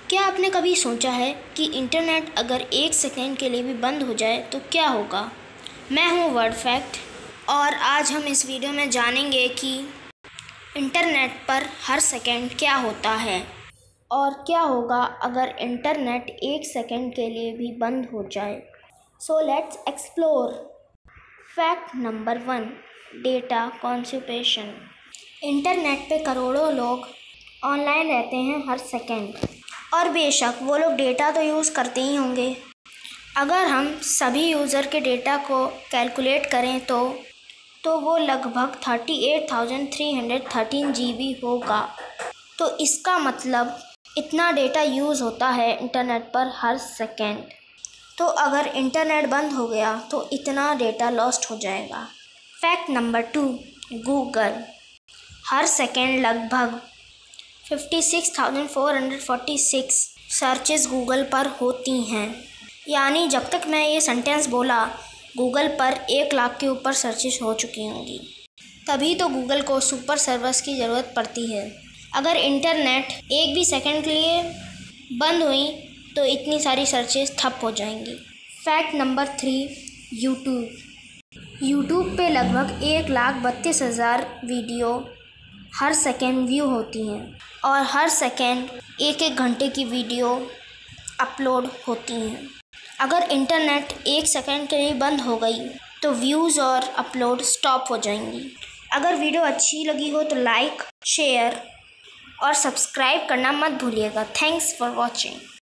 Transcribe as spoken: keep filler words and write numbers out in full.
क्या आपने कभी सोचा है कि इंटरनेट अगर एक सेकेंड के लिए भी बंद हो जाए तो क्या होगा? मैं हूँ वर्ड फैक्ट और आज हम इस वीडियो में जानेंगे कि इंटरनेट पर हर सेकेंड क्या होता है और क्या होगा अगर इंटरनेट एक सेकेंड के लिए भी बंद हो जाए। So let's explore. Fact number one, data consumption. Internet पे करोड़ों लोग ऑनलाइन रहते हैं हर सेकेंड, और बेशक वो लोग डेटा तो यूज़ करते ही होंगे। अगर हम सभी यूज़र के डेटा को कैलकुलेट करें तो तो वो लगभग thirty eight thousand three hundred thirteen G B होगा। तो इसका मतलब इतना डेटा यूज़ होता है इंटरनेट पर हर सेकेंड। तो अगर इंटरनेट बंद हो गया तो इतना डेटा लॉस्ट हो जाएगा। Fact number two, Google. हर सेकेंड लगभग fifty six thousand four hundred forty six searches Google पर होती हैं। यानी जब तक मैं ये सेंटेंस बोला गूगल पर एक लाख के ऊपर सर्चेस हो चुकी होंगी। तभी तो गूगल को सुपर सर्वर्स की ज़रूरत पड़ती है। अगर इंटरनेट एक भी सेकंड के लिए बंद हुई तो इतनी सारी सर्चेस ठप हो जाएंगी। Fact number three, YouTube. YouTube पे लगभग एक लाख बत्तीस हज़ार वीडियो हर सेकेंड व्यू होती हैं और हर सेकेंड एक एक घंटे की वीडियो अपलोड होती हैं। अगर इंटरनेट एक सेकेंड के लिए बंद हो गई तो व्यूज़ और अपलोड स्टॉप हो जाएंगी। अगर वीडियो अच्छी लगी हो तो लाइक, शेयर और सब्सक्राइब करना मत भूलिएगा। Thanks for watching.